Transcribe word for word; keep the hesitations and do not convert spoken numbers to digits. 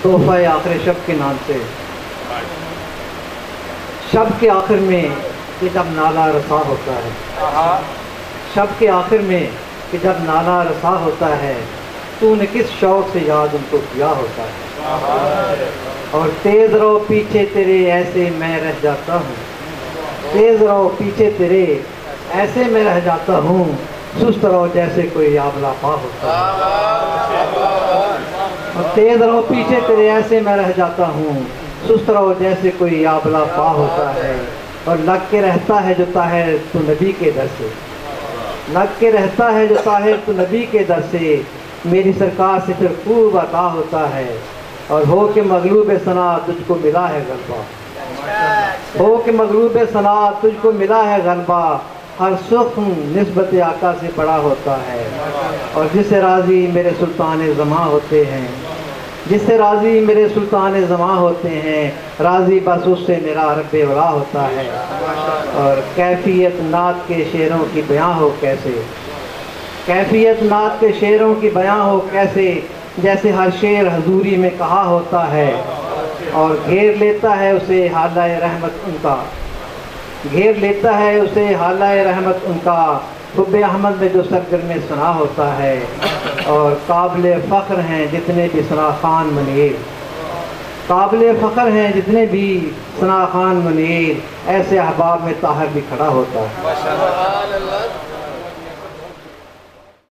تحفہ آخر شب کے نام سے۔ شب کے آخر میں کہ جب نالا رسا ہوتا ہے، شب کے آخر میں کہ جب نالا رسا ہوتا ہے، تو نے کس شوق سے یاد ان کو کیا ہوتا ہے۔ اور تیز رہو پیچھے تیرے ایسے میں رہ جاتا ہوں، تیز رہو پیچھے تیرے ایسے میں رہ جاتا ہوں، سست رہو جیسے کوئی آبلا پا ہوتا ہے۔ اور تیز رہو پیچھے تیرے ایسے میں رہ جاتا ہوں، سست رہو جیسے کوئی آبلا پا ہوتا ہے۔ اور لگ کے رہتا ہے جو طاہر تو نبی کے در سے، لگ کے رہتا ہے جو طاہر تو نبی کے در سے، میری سرکار سے پھر خوب عطا ہوتا ہے۔ اور ہو کہ مغلوب ثنا تجھ کو ملا ہے غلبہ، ہو کہ مغلوب ثنا تجھ کو ملا ہے غلبہ، ہر سخن نسبت آقا سے بڑا ہوتا ہے۔ اور جس سے راضی میرے سلطان زماں ہوتے ہیں، جس سے راضی میرے سلطان زماں ہوتے ہیں، راضی بس اس سے میرا رب ولا ہوتا ہے۔ اور کیفیت نعت کے شعروں کی بیاں ہو کیسے، کیفیت نعت کے شعروں کی بیاں ہو کیسے، جیسے ہر شعر حضوری میں کہا ہوتا ہے۔ اور گھیر لیتا ہے اسے حالہ رحمت ان کا، گھیر لیتا ہے اسے حالہ رحمت ان کا، حب احمد میں جو سرگرم سنا ہوتا ہے۔ اور قابل فخر ہیں جتنے بھی ثنا خان منیر، قابل فخر ہیں جتنے بھی ثنا خان منیر، ایسے احباب میں طاہر بھی کھڑا ہوتا ہے۔